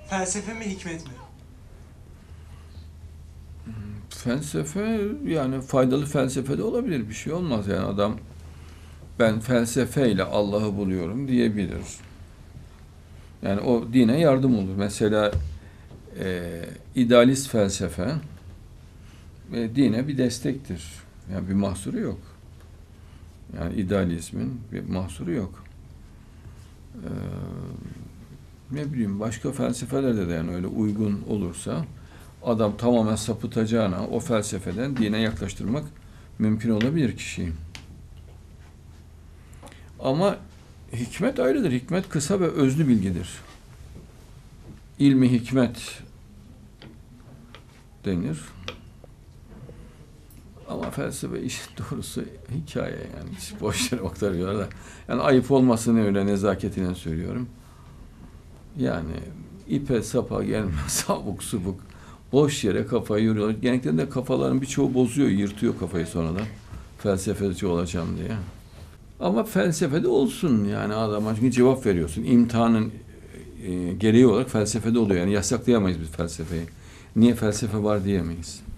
Felsefe mi, hikmet mi? Felsefe, yani faydalı felsefe de olabilir. Bir şey olmaz yani, adam ben felsefeyle Allah'ı buluyorum diyebilir. Yani o dine yardım olur. Mesela idealist felsefe dine bir destektir. Yani bir mahsuru yok. Yani idealizmin bir mahsuru yok. Ne bileyim, başka felsefelerde de yani öyle uygun olursa adam tamamen sapıtacağına o felsefeden dine yaklaştırmak mümkün olabilir kişiyi. Ama hikmet ayrıdır. Hikmet kısa ve özlü bilgidir. İlmi hikmet denir. Ama felsefe işin doğrusu hikaye yani. Hiç boş yere aktarıyorlar da. Yani ayıp olmasını öyle nezaketine söylüyorum. Yani ipe sapa gelmez, abuk subuk. Boş yere kafayı yoruyorlar. Genellikle de kafaların birçoğu bozuyor, yırtıyor kafayı sonradan. Felsefeci olacağım diye. Ama felsefede olsun yani adama, çünkü cevap veriyorsun. İmtihanın gereği olarak felsefede oluyor. Yani yasaklayamayız biz felsefeyi. Niye felsefe var diyemeyiz.